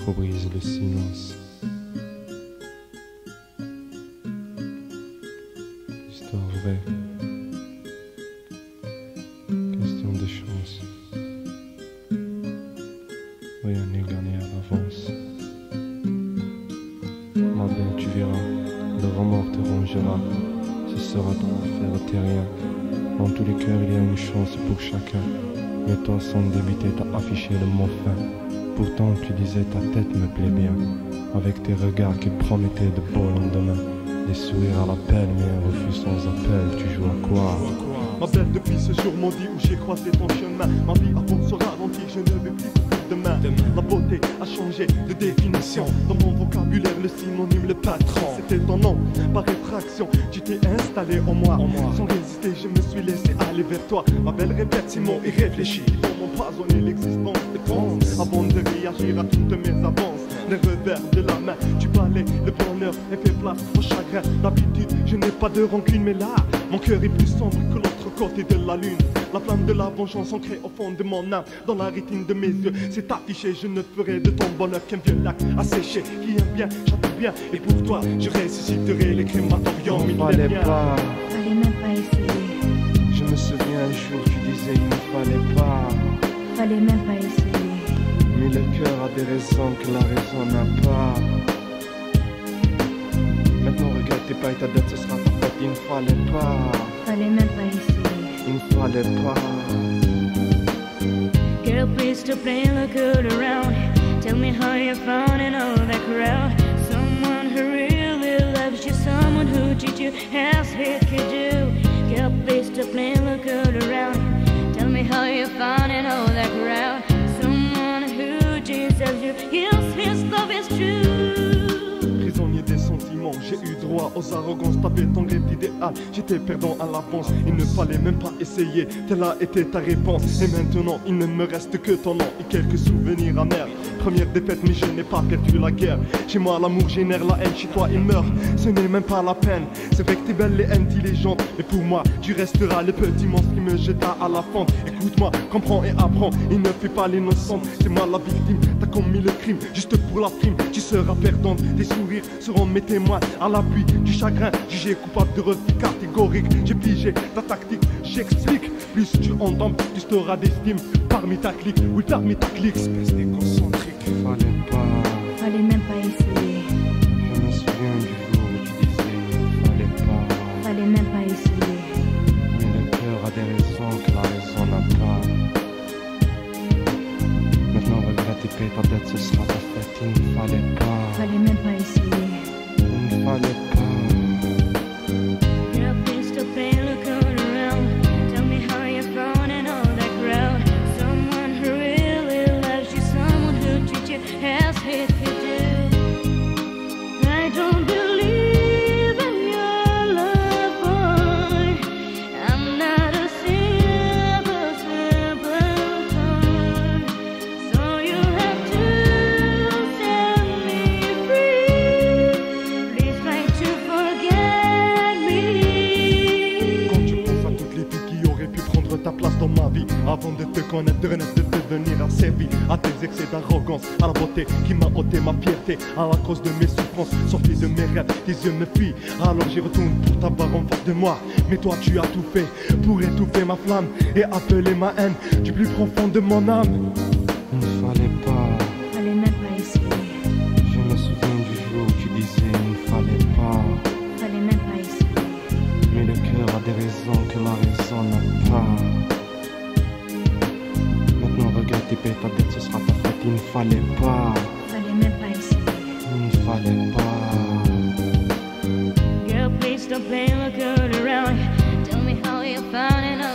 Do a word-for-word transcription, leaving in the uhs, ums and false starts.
faut briser le silence. Histoire vraie. Question de chance. Rien n'est gagné à l'avance. Ma belle, tu verras, le remords te rongera. Ce sera ton affaire terrien. Dans tous les cœurs, il y a une chance pour chacun. Mais toi, sans débiter, t'as affiché le mot fin. Pourtant, tu disais ta tête me plaît bien. Avec tes regards qui promettaient de beaux lendemains. Des sourires à l'appel, mais un refus sans appel. Tu joues à quoi? Ma belle, depuis ce jour maudit où j'ai croisé ton chemin, ma vie avant se ralentir, je ne veux plus courir demain. La beauté a changé de définition. Dans mon vocabulaire, le synonyme, le patron. C'était ton nom, par rétraction, tu t'es installé en moi. Sans résister, je me suis laissé aller vers toi. Ma belle, répète ces mots irréfléchis qui vont m'empoisonner l'existence des pense. Avant de réagir à toutes mes avances, les revers de la main, tu balayes le bonheur et fais place au chagrin. D'habitude, je n'ai pas de rancune, mais là, mon cœur est plus sombre que l'autre côté de la lune. La flamme de la vengeance ancrée au fond de mon âme, dans la rétine de mes yeux, c'est affiché. Je ne ferai de ton bonheur qu'un vieux lac asséché qui aime bien, chante bien. Et pour toi, je ressusciterai les crématoriums. Il ne fallait pas, Fallait même pas essayer. je me souviens un jour tu disais il ne fallait pas. Fallait même pas essayer. Mais le cœur a des raisons que la raison n'a pas. Maintenant regarde tes pas et ta dette, ce sera parfait. Il ne fallait pas, Fallait même pas essayer. il ne fallait pas. Girl, please stop playing, look good around. Tell me how you found in all that crowd. Someone who really loves you, someone who treats you as he could do. Girl, please stop playing, look good around. Tell me how you found in all that crowd. Someone who deserves you, yes, his love is true. Prisonnier des sentiments, j'ai eu droit aux arrogances. T'avais ton rêve d'idéal, j'étais perdant à l'avance. Il ne fallait même pas essayer, telle a été ta réponse. Et maintenant, il ne me reste que ton nom et quelques souvenirs amers. Première défaite, mais je n'ai pas perdu la guerre. Chez moi, l'amour génère la haine, chez toi, il meurt. Ce n'est même pas la peine. C'est vrai que t'es belle et intelligente, mais pour moi, tu resteras le petit monstre qui me jeta à la fente. Écoute-moi, comprends et apprends. Il ne fait pas l'innocente, c'est moi la victime. T'as commis le crime, juste pour la prime. Tu seras perdante, tes sourires seront mes témoins. À l'appui du chagrin, jugé coupable de refus catégorique. J'ai pigé ta tactique, j'explique. Plus tu entends, plus t'auras d'estime. Parmi ta clique, oui, parmi ta clique. Espèce déconcentrique. Il fallait pas, Fallait même pas essayer. je me souviens du jour où tu disais il ne fallait pas. Fallait même pas essayer. Mais le cœur a des raisons que la raison n'a pas. Maintenant regrette et paie ta dette, ce sera ta fête. Il ne fallait pas, Fallait même pas essayer. il ne fallait pas. Girl, please stop playing, look good around. Tell me how you found in all that crowd. Someone who really loves you, someone who treats you as he could do. I don't believe in your love, boy. I'm not a simple, simple toy. So you have to set me free. Please try to forget me. Quand tu penses à toutes les filles qui auraient pu prendre ta place dans ma vie, avant de te connaître, de renaître, de devenir asservi à tes excès d'arrogance, à la beauté qui m'a ôté ma fierté, à la cause de mes souffrances, sorties de mes rêves, tes yeux me fuient. Alors j'y retourne pour t'avoir en face de moi. Mais toi tu as tout fait pour étouffer ma flamme et appeler ma haine du plus profond de mon âme. Il ne fallait pas, Fallait même pas essayer. je me souviens du jour où tu disais il ne fallait pas. Fallait même pas essayer. Mais le cœur a des raisons que la raison n'a pas. Maintenant regarde et paie ta dette, ce sera ta fête. Il ne fallait pas, Fallait même pas essayer. il ne fallait pas. Girl, please stop playing, look good around. Tell me how you found in